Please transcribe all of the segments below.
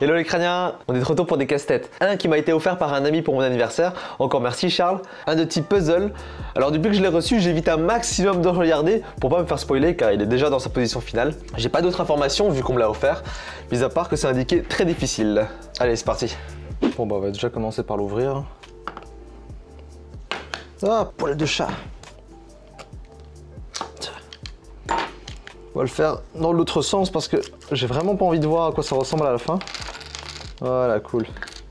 Hello les crâniens, on est de retour pour des casse-têtes. Un qui m'a été offert par un ami pour mon anniversaire, encore merci Charles. Un de type puzzle. Alors depuis que je l'ai reçu, j'évite un maximum de regarder pour pas me faire spoiler car il est déjà dans sa position finale. J'ai pas d'autres informations vu qu'on me l'a offert, mis à part que c'est indiqué très difficile. Allez, c'est parti. Bon bah on va déjà commencer par l'ouvrir. Ah, poil de chat. On va le faire dans l'autre sens parce que j'ai vraiment pas envie de voir à quoi ça ressemble à la fin. Voilà, cool.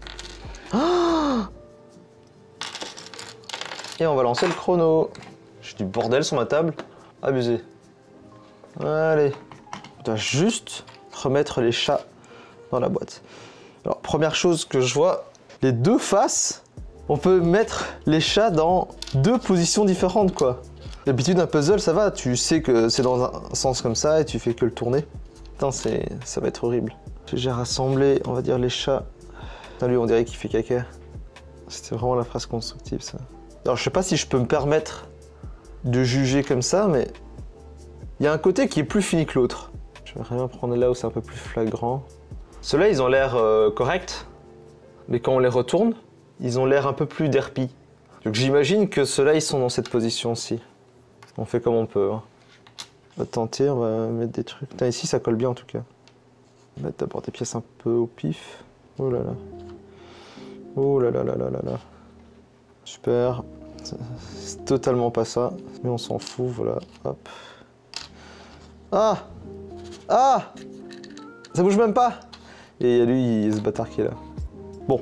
Et on va lancer le chrono. J'ai du bordel sur ma table. Abusé. Allez. On doit juste remettre les chats dans la boîte. Alors, première chose que je vois, les deux faces, on peut mettre les chats dans deux positions différentes, quoi. D'habitude, un puzzle, ça va, tu sais que c'est dans un sens comme ça et tu fais que le tourner. Putain, ça va être horrible. J'ai rassemblé, on va dire, les chats. Putain, lui, on dirait qu'il fait caca. C'était vraiment la phrase constructive, ça. Alors, je sais pas si je peux me permettre de juger comme ça, mais il y a un côté qui est plus fini que l'autre. Je vais vraiment prendre là où c'est un peu plus flagrant. Ceux-là, ils ont l'air corrects, mais quand on les retourne, ils ont l'air un peu plus derpis. Donc, j'imagine que ceux-là, ils sont dans cette position-ci. On fait comme on peut. Hein. On va tenter, on va mettre des trucs. Putain, ici, ça colle bien en tout cas. On va mettre d'abord des pièces un peu au pif. Oh là là. Oh là là là là là là. Super. C'est totalement pas ça. Mais on s'en fout, voilà. Hop. Ah! Ah! Ça bouge même pas! Et il y a lui, ce bâtard qui est là. Bon.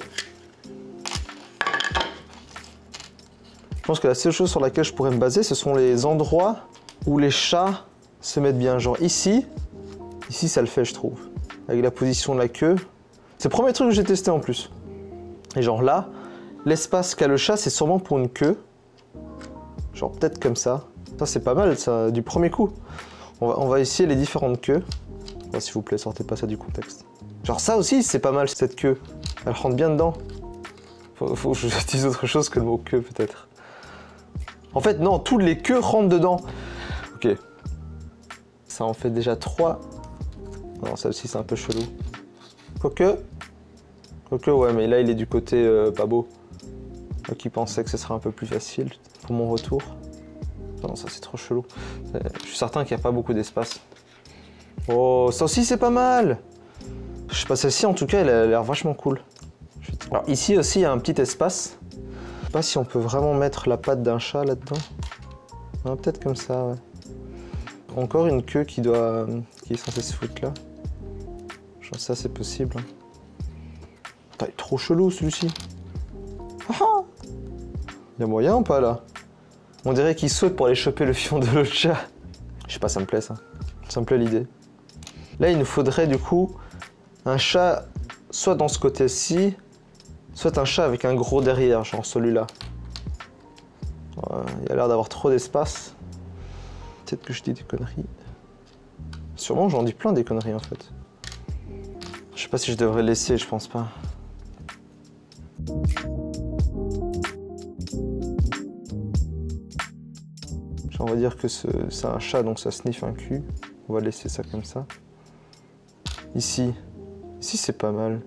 Je pense que la seule chose sur laquelle je pourrais me baser, ce sont les endroits où les chats se mettent bien. Genre ici ça le fait, je trouve. Avec la position de la queue. C'est le premier truc que j'ai testé en plus. Et genre là, l'espace qu'a le chat, c'est sûrement pour une queue. Genre peut-être comme ça. Ça, c'est pas mal, ça, du premier coup. On va essayer les différentes queues. Oh, s'il vous plaît, sortez pas ça du contexte. Genre ça aussi, c'est pas mal, cette queue. Elle rentre bien dedans. Faut que j'utilise autre chose que le mot queue, peut-être. En fait, non, toutes les queues rentrent dedans. Ok. Ça en fait déjà 3. Non, celle-ci, c'est un peu chelou. Quoique, ouais, mais là, il est du côté pas beau. Moi qui pensais que ce serait un peu plus facile pour mon retour. Non, ça, c'est trop chelou. Je suis certain qu'il n'y a pas beaucoup d'espace. Oh, ça aussi, c'est pas mal. Je sais pas, celle-ci, en tout cas, elle a l'air vachement cool. Alors, ici aussi, il y a un petit espace. Je sais pas si on peut vraiment mettre la patte d'un chat là-dedans. Peut-être comme ça, ouais. Encore une queue qui est censée se foutre là. Je pense que ça c'est possible. Putain, il est trop chelou celui-ci. Ah, il y a moyen ou pas là? On dirait qu'il saute pour aller choper le fion de l'autre chat. Je sais pas, ça me plaît ça. Ça me plaît l'idée. Là, il nous faudrait du coup un chat soit dans ce côté-ci, soit un chat avec un gros derrière, genre celui-là. Il a l'air d'avoir trop d'espace. Peut-être que je dis des conneries. Sûrement j'en dis plein des conneries en fait. Je sais pas si je devrais laisser, je pense pas. Genre, on va dire que c'est un chat donc ça sniffe un cul. On va laisser ça comme ça. Ici c'est pas mal.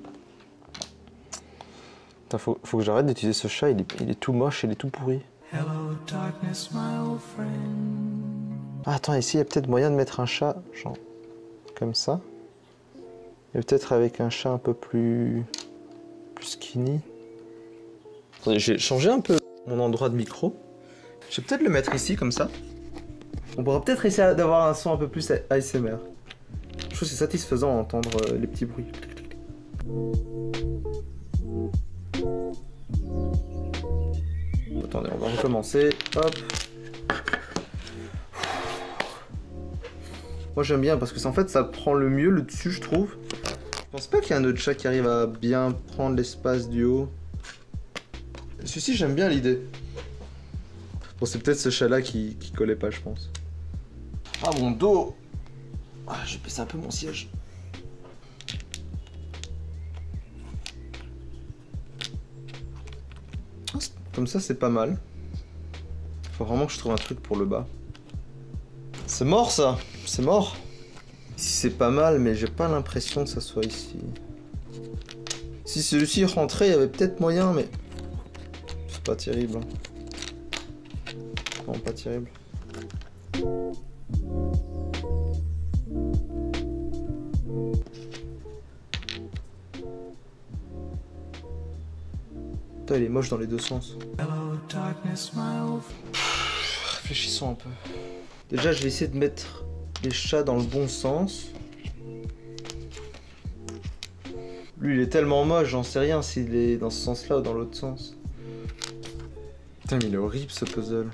Putain, faut que j'arrête d'utiliser ce chat, il est tout moche, il est tout pourri. Hello, darkness, my old friend. Ah, attends, ici il y a peut-être moyen de mettre un chat, genre comme ça. Et peut-être avec un chat un peu plus skinny. Attendez, j'ai changé un peu mon endroit de micro. Je vais peut-être le mettre ici comme ça. On pourra peut-être essayer d'avoir un son un peu plus ASMR. Je trouve que c'est satisfaisant d'entendre les petits bruits. Attendez, on va recommencer. Hop. Moi j'aime bien parce que en fait ça prend le mieux le dessus, je trouve. Je pense pas qu'il y ait un autre chat qui arrive à bien prendre l'espace du haut. Celui-ci, j'aime bien l'idée. Bon, c'est peut-être ce chat-là qui collait pas, je pense. Ah, mon dos! Ah, je vais baisser un peu mon siège. Comme ça, c'est pas mal. Faut vraiment que je trouve un truc pour le bas. C'est mort, ça! C'est mort! Ici, c'est pas mal, mais j'ai pas l'impression que ça soit ici. Si celui-ci rentrait, il y avait peut-être moyen, mais c'est pas terrible. Hein. Non, pas terrible. Putain, il est moche dans les deux sens. Réfléchissons un peu. Déjà, je vais essayer de mettre les chats dans le bon sens. Lui, il est tellement moche, j'en sais rien s'il est dans ce sens-là ou dans l'autre sens. Putain, mais il est horrible ce puzzle.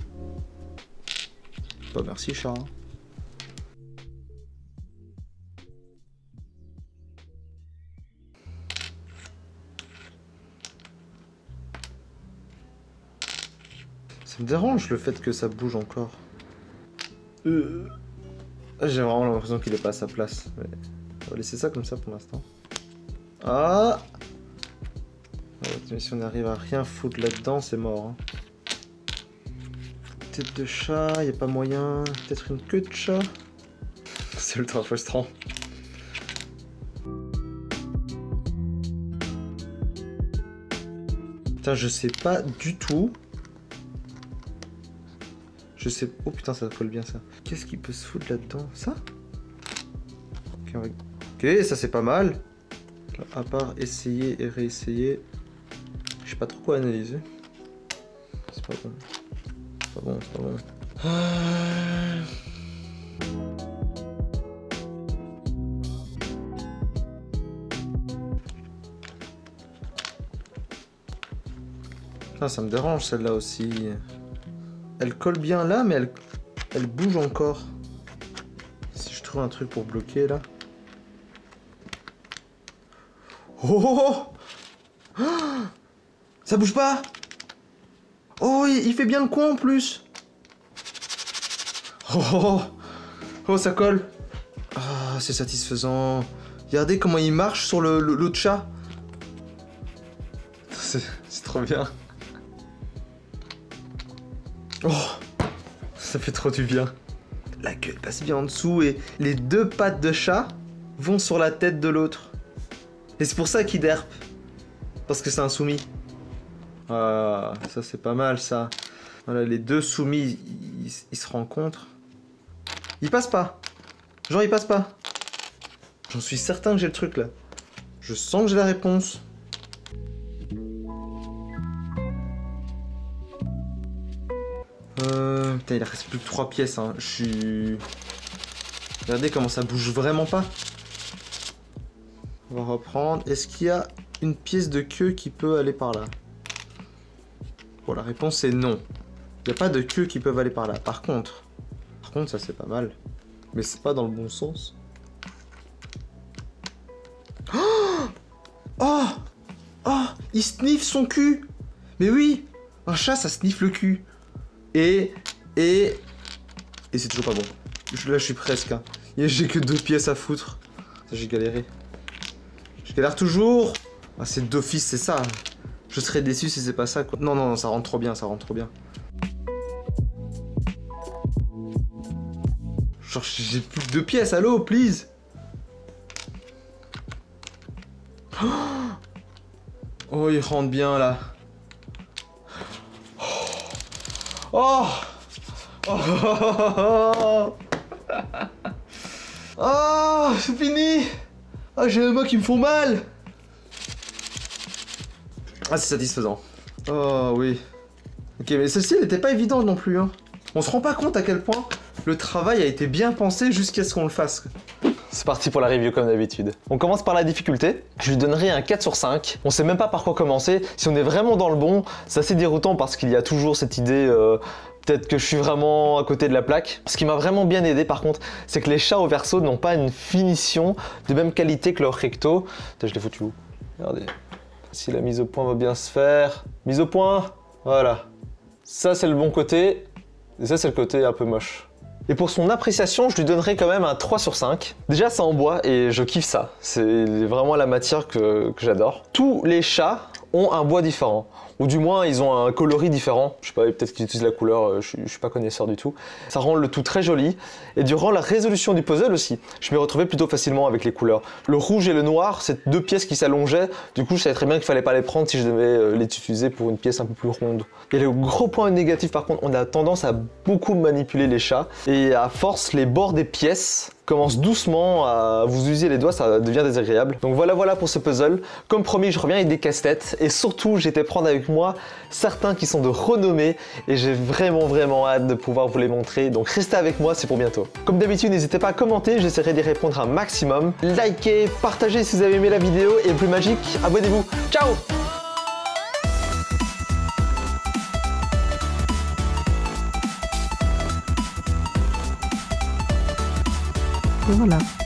Bah, merci, chat. Hein. Ça me dérange le fait que ça bouge encore. J'ai vraiment l'impression qu'il est pas à sa place. Mais on va laisser ça comme ça pour l'instant. Ah, mais si on arrive à rien foutre là-dedans, c'est mort. Hein. Tête de chat, y a pas moyen. Peut-être une queue de chat. C'est ultra frustrant. Putain, je sais pas du tout. Je sais... Oh putain, ça colle bien ça. Qu'est-ce qui peut se foutre là-dedans? Ça? Ok, ça c'est pas mal. À part essayer et réessayer, je sais pas trop quoi analyser. C'est pas bon. C'est pas bon, c'est pas bon. Ah, ça me dérange celle-là aussi. Elle colle bien là, mais elle bouge encore. Si je trouve un truc pour bloquer là. Oh, oh, ça bouge pas. Oh, il fait bien le coin en plus. Oh, ça colle. Ah, c'est satisfaisant. Regardez comment il marche sur l'autre chat. C'est trop bien. Oh, ça fait trop du bien. La queue passe bien en dessous et les deux pattes de chat vont sur la tête de l'autre. Et c'est pour ça qu'il derpe. Parce que c'est un soumis. Ah, ça c'est pas mal ça. Voilà, les deux soumis, ils se rencontrent. Ils passent pas. Genre ils passent pas. J'en suis certain que j'ai le truc là. Je sens que j'ai la réponse. Putain, il reste plus que 3 pièces. Hein. Je suis... Regardez comment ça bouge vraiment pas. On va reprendre. Est-ce qu'il y a une pièce de queue qui peut aller par là? Bon, la réponse est non. Il n'y a pas de queue qui peuvent aller par là. Par contre, ça c'est pas mal. Mais c'est pas dans le bon sens. Oh, oh, oh, il sniffe son cul. Mais oui, un chat ça sniffe le cul. Et c'est toujours pas bon. Là je suis presque. Hein. J'ai que 2 pièces à foutre. J'ai galéré. Je galère toujours. Ah, c'est d'office, c'est ça. Je serais déçu si c'est pas ça, quoi. Non, non, non, ça rentre trop bien, ça rentre trop bien. Genre, j'ai plus que 2 pièces, allô, please. Oh, il rentre bien, là. Oh, oh, oh, c'est fini. Ah, j'ai les mains qui me font mal. Ah, c'est satisfaisant. Oh, oui. Ok, mais celle-ci, elle n'était pas évidente non plus. Hein. On se rend pas compte à quel point le travail a été bien pensé jusqu'à ce qu'on le fasse. C'est parti pour la review comme d'habitude. On commence par la difficulté. Je lui donnerai un 4 sur 5. On sait même pas par quoi commencer. Si on est vraiment dans le bon, c'est assez déroutant parce qu'il y a toujours cette idée... Peut-être que je suis vraiment à côté de la plaque. Ce qui m'a vraiment bien aidé par contre, c'est que les chats au verso n'ont pas une finition de même qualité que leur recto. Putain, je l'ai foutu où? Regardez. Si la mise au point va bien se faire. Mise au point. Voilà. Ça c'est le bon côté. Et ça c'est le côté un peu moche. Et pour son appréciation, je lui donnerai quand même un 3 sur 5. Déjà c'est en bois et je kiffe ça. C'est vraiment la matière que j'adore. Tous les chats ont un bois différent. Ou du moins, ils ont un coloris différent. Je sais pas, peut-être qu'ils utilisent la couleur, je suis pas connaisseur du tout. Ça rend le tout très joli. Et durant la résolution du puzzle aussi, je m'y retrouvais plutôt facilement avec les couleurs. Le rouge et le noir, c'est deux pièces qui s'allongeaient. Du coup, je savais très bien qu'il fallait pas les prendre si je devais les utiliser pour une pièce un peu plus ronde. Et le gros point négatif, par contre, on a tendance à beaucoup manipuler les chats. Et à force, les bords des pièces commencent doucement à vous user les doigts, ça devient désagréable. Donc voilà pour ce puzzle. Comme promis, je reviens avec des casse-têtes et surtout j'étais prendre avec moi certains qui sont de renommée et j'ai vraiment hâte de pouvoir vous les montrer. Donc restez avec moi, c'est pour bientôt. Comme d'habitude, n'hésitez pas à commenter, j'essaierai d'y répondre un maximum. Likez, partagez si vous avez aimé la vidéo et le plus magique, abonnez-vous. Ciao! Et voilà.